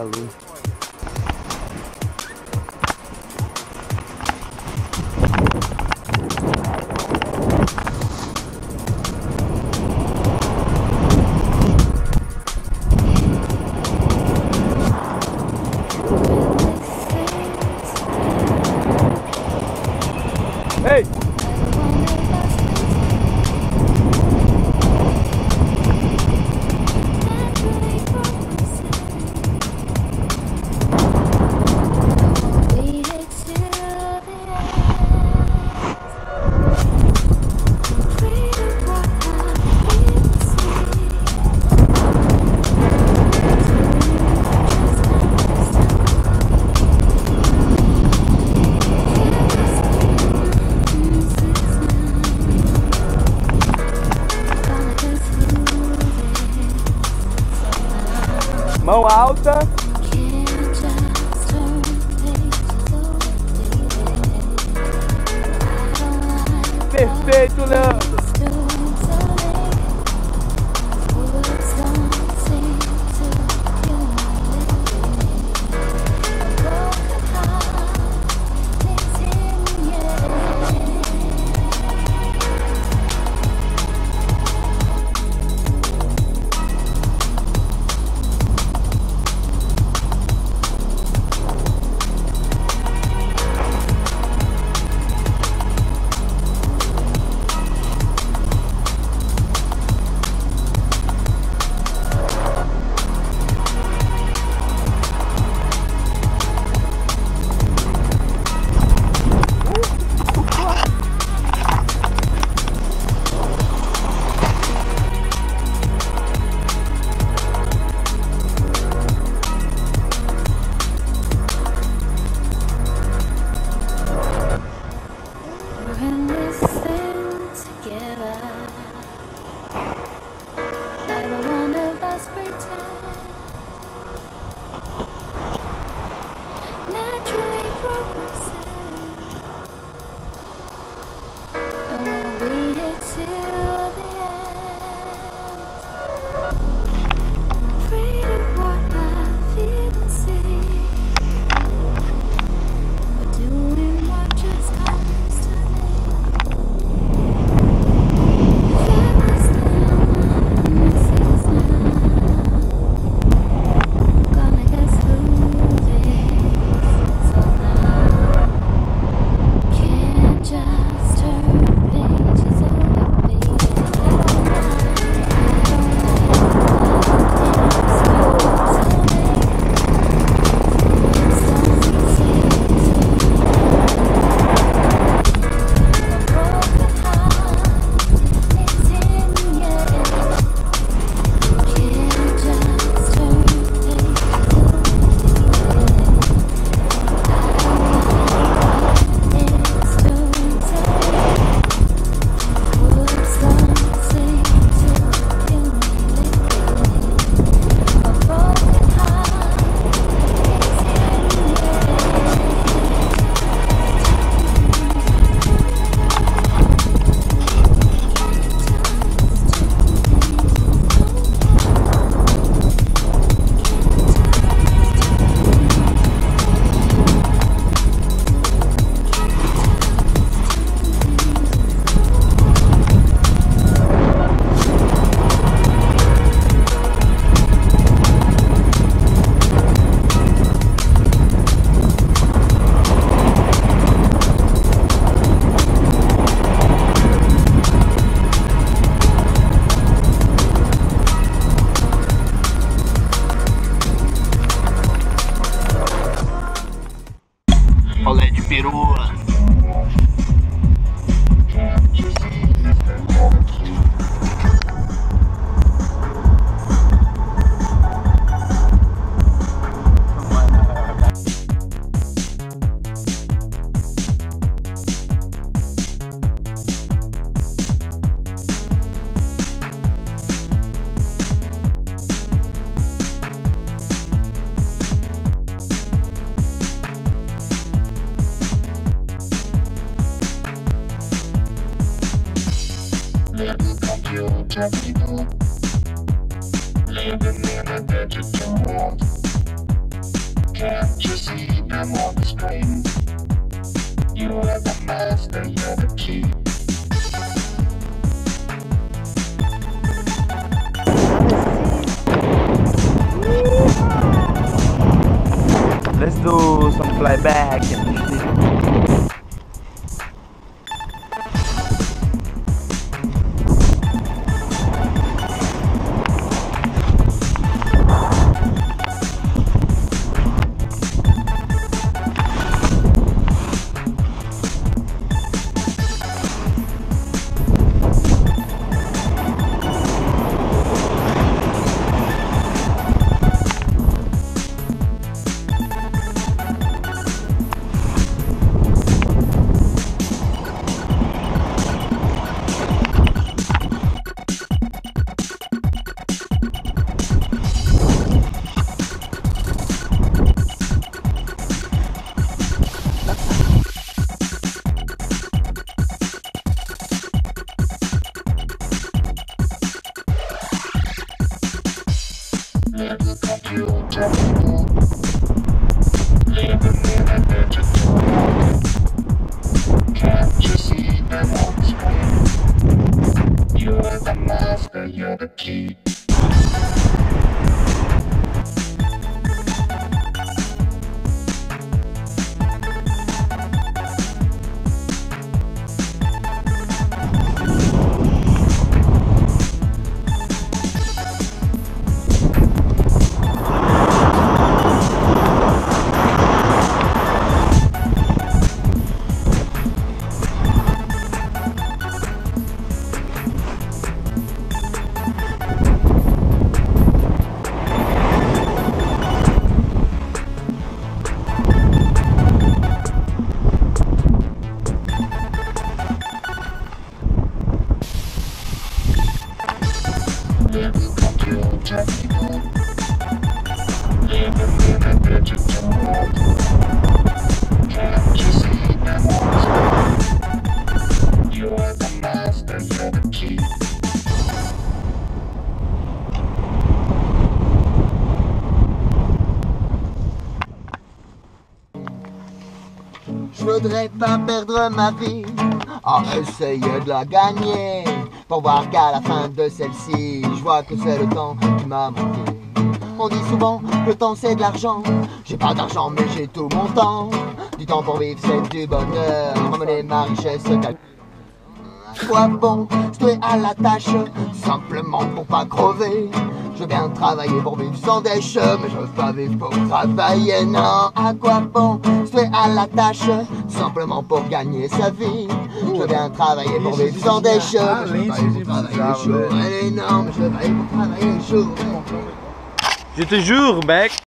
luz. Ei! Mão alta. Perfeito, Leandro. Rolê de perua. Living in a digital world. Can't you see I'm on the screen? You are the master, you're the key. Let's do some flyback and shit. Let's get you technical. Living in a digital world. Can't you see I'm on the screen? You are the master, you're the key. Let's get you technical. Living in a digital world. Can't you see I'm on the screen? You are the master, you're the key. Je voudrais pas perdre ma vie en essayant de la gagner, pour voir qu'à la fin de celle-ci, je vois que c'est le temps qui m'a manqué. On dit souvent que le temps c'est de l'argent. J'ai pas d'argent mais j'ai tout mon temps. Du temps pour vivre c'est du bonheur. Emmener ma richesse. À quoi bon se tuer à la tâche simplement pour pas crever? Je veux bien travailler pour vivre sans déchets, mais je veux pas vivre pour travailler, non. À quoi bon se tuer à la tâche simplement pour gagner sa vie? Je veux bien travailler pour vivre sans déchets, mais je veux pas vivre pour travailler chaud. Allez, non, mais je veux pas vivre pour travailler chaud. Je te jure, mec.